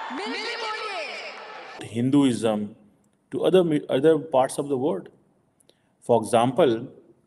मिलके बोलिए। Hinduism to other parts of the world. For example,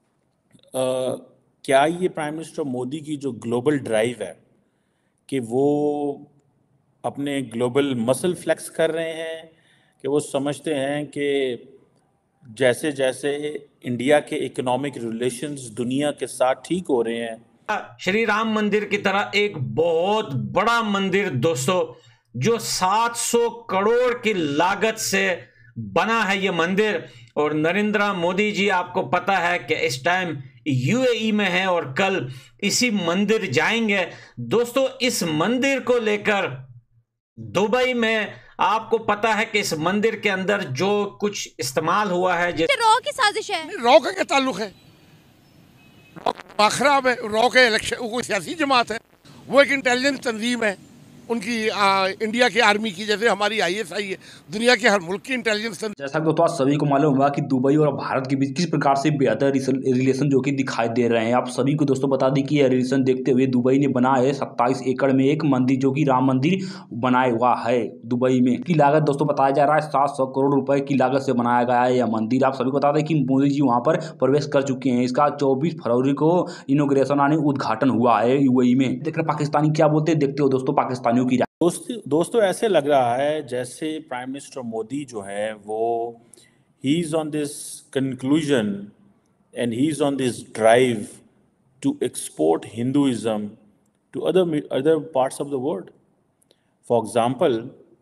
क्या ये प्राइम मिनिस्टर मोदी की जो ग्लोबल ड्राइव है कि वो अपने ग्लोबल मसल फ्लेक्स कर रहे हैं, कि वो समझते हैं कि जैसे जैसे इंडिया के इकोनॉमिक रिलेशंस दुनिया के साथ ठीक हो रहे हैं, श्री राम मंदिर की तरह एक बहुत बड़ा मंदिर दोस्तों, जो 700 करोड़ की लागत से बना है ये मंदिर। और नरेंद्र मोदी जी, आपको पता है कि इस टाइम यूएई में है और कल इसी मंदिर जाएंगे दोस्तों। इस मंदिर को लेकर दुबई में आपको पता है कि इस मंदिर के अंदर जो कुछ इस्तेमाल हुआ है, जैसे रॉ की साजिश है। रॉ का क्या ताल्लुक है? खराब है। रॉ के इलेक्शन कोई सियासी जमात है, वो एक इंटेलिजेंस तंजीम है उनकी, इंडिया की आर्मी की, जैसे हमारी आईएसआई है, दुनिया के हर मुल्क की इंटेलिजेंस तंजीम। जैसा कि दोस्तों आप सभी को मालूम होगा कि दुबई और भारत के बीच किस प्रकार से बेहतर रिलेशन जो कि दिखाई दे रहे हैं। आप सभी को दोस्तों बता दें कि यह रिलेशन देखते हुए दुबई ने बनाया है 27 एकड़ में एक मंदिर, जो कि राम मंदिर बनाया हुआ है दुबई में। इसकी लागत दोस्तों बताया जा रहा है 700 करोड़ रुपए की लागत से बनाया गया है यह मंदिर। आप सभी को बता दें कि मोदी जी वहाँ पर प्रवेश कर चुके हैं। इसका 24 फरवरी को इनोग्रेशन यानी उद्घाटन हुआ है यूएई में। देख रहे पाकिस्तानी क्या बोलते हैं, देखते हो दोस्तों पाकिस्तानियों की। दोस्तों ऐसे लग रहा है जैसे प्राइम मिनिस्टर मोदी जो है वो ही is on this conclusion and he is on this drive to export Hinduism to other parts of the world. For example,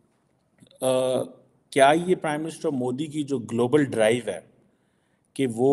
क्या ये प्राइम मिनिस्टर मोदी की जो ग्लोबल ड्राइव है कि वो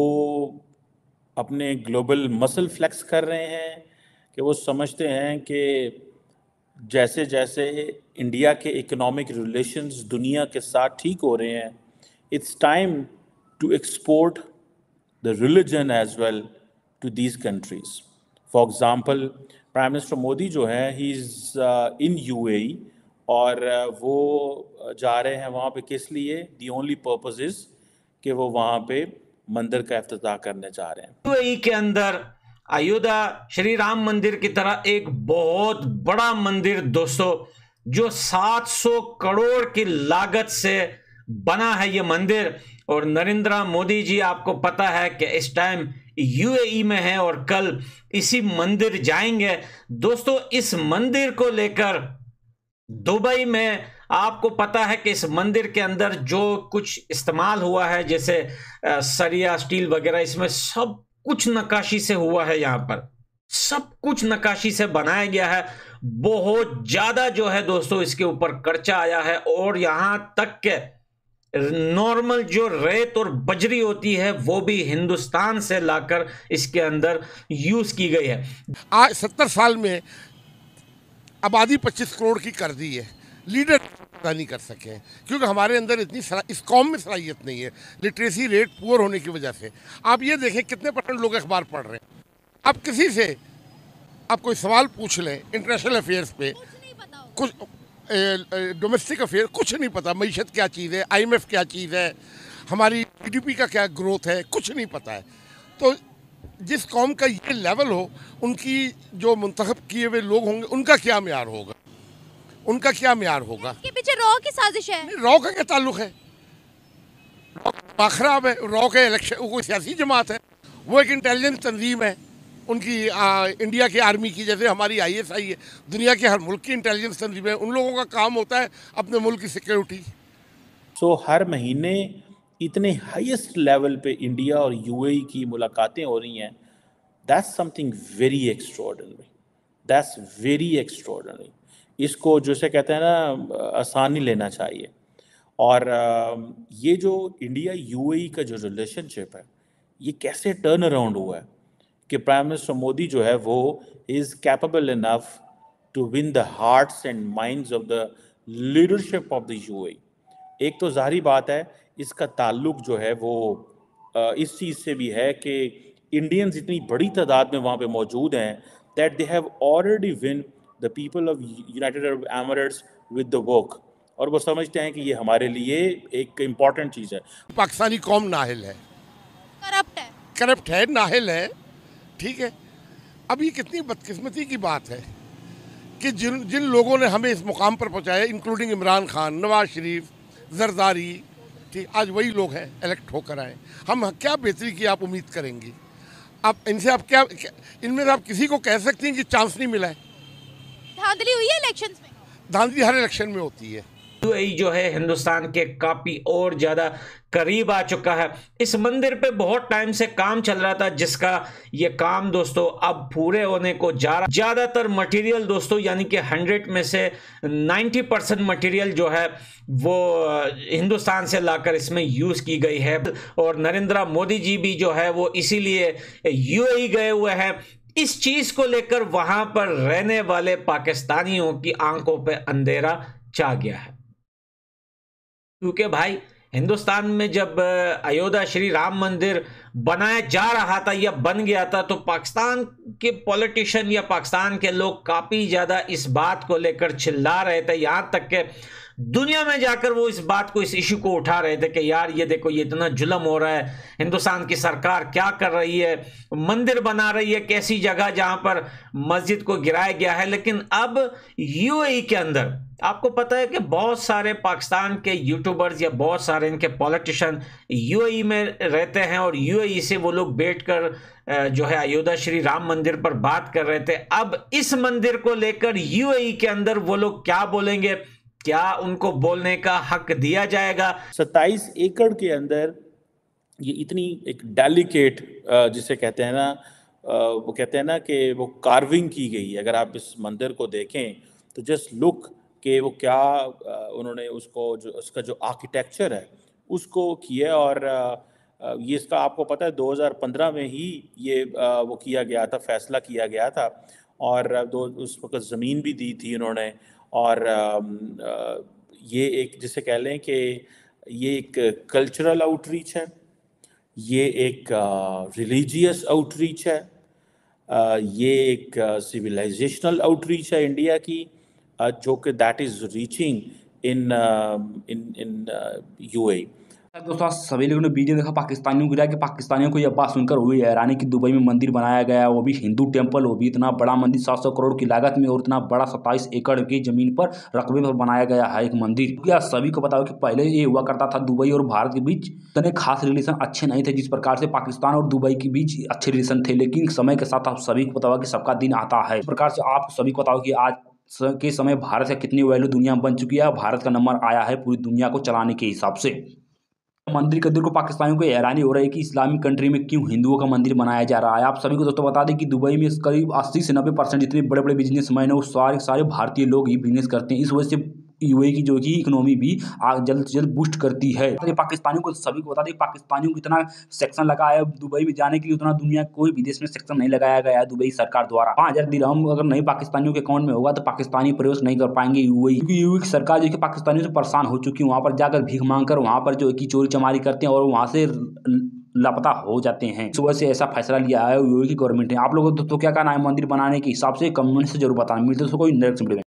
अपने ग्लोबल मसल फ्लेक्स कर रहे हैं, कि वो समझते हैं कि जैसे जैसे इंडिया के इकोनॉमिक रिलेशंस दुनिया के साथ ठीक हो रहे हैं, it's time to export the religion as well to these countries. For example, prime minister Modi जो है ही इज़ इन यूएई और वो जा रहे हैं वहाँ पे किस लिए? दी ओनली पर्पस इज़ कि वो वहाँ पे मंदिर का इफ्तिताह करने जा रहे हैं। यूएई के अंदर अयोध्या श्री राम मंदिर की तरह एक बहुत बड़ा मंदिर दोस्तों, जो 700 करोड़ की लागत से बना है ये मंदिर। और नरेंद्र मोदी जी, आपको पता है कि इस टाइम यूएई में है और कल इसी मंदिर जाएंगे दोस्तों। इस मंदिर को लेकर दुबई में आपको पता है कि इस मंदिर के अंदर जो कुछ इस्तेमाल हुआ है, जैसे सरिया स्टील वगैरह, इसमें सब कुछ नक्काशी से हुआ है। यहाँ पर सब कुछ नक्काशी से बनाया गया है। बहुत ज्यादा जो है दोस्तों इसके ऊपर खर्चा आया है, और यहां तक के नॉर्मल जो रेत और बजरी होती है वो भी हिंदुस्तान से लाकर इसके अंदर यूज की गई है। आज 70 साल में आबादी 25 करोड़ की कर दी है, लीडर नहीं कर सके हैं क्योंकि हमारे अंदर इतनी इस कौम में सलाहियत नहीं है, लिटरेसी रेट पुअर होने की वजह से। आप ये देखें कितने % लोग अखबार पढ़ रहे हैं। आप किसी से आप कोई सवाल पूछ लें इंटरनेशनल अफेयर्स पे, कुछ डोमेस्टिक अफेयर कुछ नहीं पता, मईशत क्या चीज़ है, IMF क्या चीज़ है, हमारी GDP का क्या ग्रोथ है, कुछ नहीं पता है। तो जिस कौम का ये लेवल हो, उनकी जो मुंतखब किए हुए लोग होंगे उनका क्या म्यार होगा, उनका क्या म्यार होगा? इसके पीछे रॉ की साजिश है। रॉ का क्या ताल्लुक है? रॉ खराब है। रॉ के इलेक्शन कोई सियासी जमात है, वो एक इंटेलिजेंस तंजीम है उनकी, इंडिया की आर्मी की, जैसे हमारी ISI है, दुनिया के हर मुल्क की इंटेलिजेंस तंजीम है। उन लोगों का काम होता है अपने मुल्क की सिक्योरिटी। सो हर महीने इतने हाईएस्ट लेवल पे इंडिया और यूएई की मुलाकातें हो रही हैं। That's something very extraordinary, that's very extraordinary. इसको जैसे कहते हैं ना, आसानी लेना चाहिए। और ये जो इंडिया यूएई का जो रिलेशनशिप है, ये कैसे टर्न अराउंड हुआ है कि प्राइम मिनिस्टर मोदी जो है वो is capable enough to win the hearts and minds of the leadership of the UAE. एक तो ज़ाहिर बात है इसका ताल्लुक जो है वो इस चीज़ से भी है कि इंडियंस इतनी बड़ी तादाद में वहाँ पे मौजूद हैं that they have already win the people of United Arab Emirates with the work, और वो समझते हैं कि ये हमारे लिए एक इम्पॉर्टेंट चीज़ है। पाकिस्तानी कौम नाहिल है, करप्ट है, नाहिल है, ठीक है। अब ये कितनी बदकिस्मती की बात है कि जिन जिन लोगों ने हमें इस मुकाम पर पहुंचाया, इंक्लूडिंग इमरान खान, नवाज शरीफ, जरदारी, ठीक, आज वही लोग हैं इलेक्ट होकर आए। हम क्या बेहतरी की आप उम्मीद करेंगी? आप इनसे आप क्या इनमें से आप किसी को कह सकती हैं कि चांस नहीं मिला है? धांधली हुई है इलेक्शंस में? धांधली हर इलेक्शन में होती है। यूएई जो है हिंदुस्तान के काफी और ज्यादा करीब आ चुका है। इस मंदिर पे बहुत टाइम से काम चल रहा था, जिसका ये काम दोस्तों अब पूरे होने को जा रहा। ज्यादातर मटेरियल दोस्तों यानी कि 100 में से 90% मटेरियल जो है वो हिंदुस्तान से लाकर इसमें यूज की गई है। और नरेंद्र मोदी जी भी जो है वो इसीलिए यूएई गए हुए हैं। इस चीज को लेकर वहां पर रहने वाले पाकिस्तानियों की आंखों पे अंधेरा छा गया है, क्योंकि भाई हिंदुस्तान में जब अयोध्या श्री राम मंदिर बनाया जा रहा था या बन गया था, तो पाकिस्तान के पॉलिटिशियन या पाकिस्तान के लोग काफी ज्यादा इस बात को लेकर चिल्ला रहे थे। यहां तक कि दुनिया में जाकर वो इस बात को, इस इशू को उठा रहे थे कि यार ये देखो, ये इतना जुल्म हो रहा है, हिंदुस्तान की सरकार क्या कर रही है, मंदिर बना रही है कैसी जगह जहां पर मस्जिद को गिराया गया है। लेकिन अब यूएई के अंदर आपको पता है कि बहुत सारे पाकिस्तान के यूट्यूबर्स या बहुत सारे इनके पॉलिटिशियन यूएई में रहते हैं, और यूएई से वो लोग बैठकर जो है अयोध्या श्री राम मंदिर पर बात कर रहे थे। अब इस मंदिर को लेकर यूएई के अंदर वो लोग क्या बोलेंगे, क्या उनको बोलने का हक दिया जाएगा? 27 एकड़ के अंदर ये इतनी एक डेलिकेट जिसे कहते हैं ना, वो कहते हैं ना कि वो कार्विंग की गई है। अगर आप इस मंदिर को देखें तो जस्ट लुक कि वो क्या उन्होंने उसको जो उसका जो आर्किटेक्चर है उसको किया। और ये इसका आपको पता है 2015 में ही ये वो किया गया था, फैसला किया गया था। और उस वक्त ज़मीन भी दी थी उन्होंने। और ये एक जिसे कह लें कि ये एक कल्चरल आउटरीच है, ये एक रिलीजियस आउटरीच है, ये एक सिविलाइजेशनल आउटरीच है इंडिया की, जो कि that is reaching in UAE. दोस्तों आज सभी लोगों ने वीडियो देखा पाकिस्तानियों की, कि पाकिस्तानियों को यह बात सुनकर हुई हैरानी कि दुबई में मंदिर बनाया गया, वो भी हिंदू टेंपल, वो भी इतना बड़ा मंदिर 700 करोड़ की लागत में, और इतना बड़ा 27 एकड़ की जमीन पर रकबे पर बनाया गया है एक मंदिर। क्या सभी को पता हो कि पहले ये हुआ करता था दुबई और भारत के बीच इतने खास रिलेशन अच्छे नहीं थे जिस प्रकार से पाकिस्तान और दुबई के बीच अच्छे रिलेशन थे। लेकिन समय के साथ आप सभी को पता होगा कि सबका दिन आता है। इस प्रकार से आप सभी को पता हो कि आज के समय भारत का कितनी वैल्यू दुनिया में बन चुकी है। भारत का नंबर आया है पूरी दुनिया को चलाने के हिसाब से। मंदिर के दूर को पाकिस्तानियों को हैरानी हो रही है कि इस्लामिक कंट्री में क्यों हिंदुओं का मंदिर बनाया जा रहा है। आप सभी को दोस्तों बता दें कि दुबई में करीब 80 से 90% जितने बड़े बड़े बिजनेसमैन हैं वो सारे भारतीय लोग ही बिजनेस करते हैं। इस वजह से यूएई की जो कि इकोनॉमी भी जल्द से जल्द बूस्ट करती है। तो पाकिस्तानियों को सभी को बता दें पाकिस्तानियों को इतना सेक्शन लगा है दुबई में जाने के लिए, उतना दुनिया कोई विदेश में सेक्शन नहीं लगाया गया है दुबई सरकार द्वारा। 5000 दिरहम अगर नहीं पाकिस्तानियों के अकाउंट में होगा तो पाकिस्तानी प्रवेश नहीं कर पाएंगे यूएई, क्योंकि यूएई की सरकार जो कि पाकिस्तानियों से परेशान हो चुकी है। वहाँ पर जाकर भीख मांग कर वहाँ पर जो कि चोरी चमारी करते हैं और वहाँ से लापता हो जाते हैं। इस वजह से ऐसा फैसला लिया है यूएई की गवर्नमेंट ने। आप लोगों को दोस्तों क्या कहना है मंदिर बनाने के हिसाब से, कमेंट से जरूर बताना। मिलते हैं कोई नेक्स्ट वीडियो में।